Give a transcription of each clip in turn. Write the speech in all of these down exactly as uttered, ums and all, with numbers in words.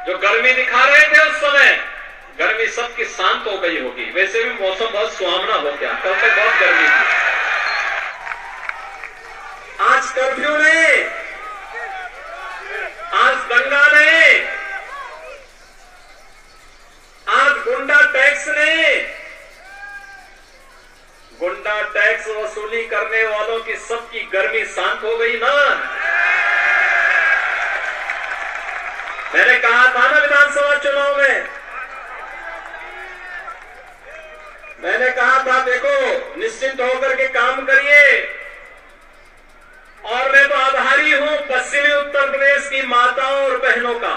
जो गर्मी दिखा रहे थे उस समय, गर्मी सबकी शांत हो गई होगी। वैसे भी मौसम बहुत सुहावना हो गया, कल तक बहुत गर्मी थी। आज कर्फ्यू ने, आज दंगा ने, आज गुंडा टैक्स ने, गुंडा टैक्स वसूली करने वालों की सबकी गर्मी शांत हो गई ना। मैंने कहा था ना विधानसभा चुनाव में, मैंने कहा था देखो निश्चिंत होकर के काम करिए। और मैं तो आभारी हूं पश्चिमी उत्तर प्रदेश की माताओं और बहनों का,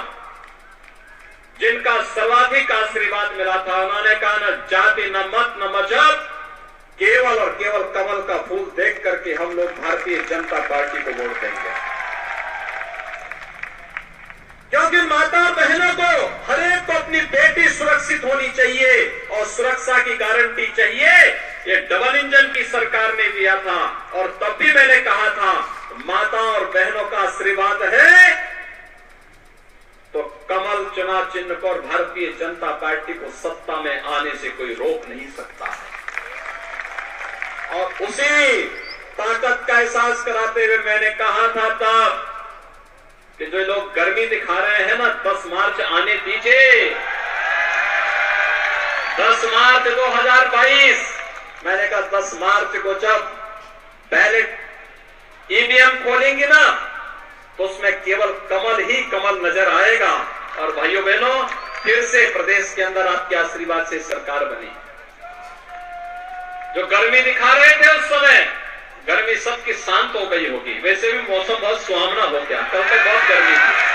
जिनका सर्वाधिक आशीर्वाद मिला था। उन्होंने कहा न जाति, न मत, न मजहब, केवल और केवल कमल का फूल देख करके हम लोग भारतीय जनता पार्टी को वोट देंगे। क्योंकि माता बहनों को, हर एक को अपनी बेटी सुरक्षित होनी चाहिए और सुरक्षा की गारंटी चाहिए। ये डबल इंजन की सरकार ने दिया था और तब भी मैंने कहा था माता और बहनों का आशीर्वाद है तो कमल चुनाव चिन्ह पर भारतीय जनता पार्टी को सत्ता में आने से कोई रोक नहीं सकता है। और उसी ताकत का एहसास कराते हुए मैंने कहा था तब कि जो लोग गर्मी दिखा रहे हैं ना, दस मार्च आने दीजिए। दस मार्च दो हज़ार बाईस, मैंने कहा दस मार्च को जब बैलेट ईवीएम खोलेंगे ना तो उसमें केवल कमल ही कमल नजर आएगा। और भाइयों बहनों, फिर से प्रदेश के अंदर आपके आशीर्वाद से सरकार बनी। जो गर्मी दिखा रहे थे उस समय, गर्मी सबकी शांत हो गई होगी। वैसे भी मौसम बहुत सुहावना हो गया, कल तक बहुत गर्मी थी।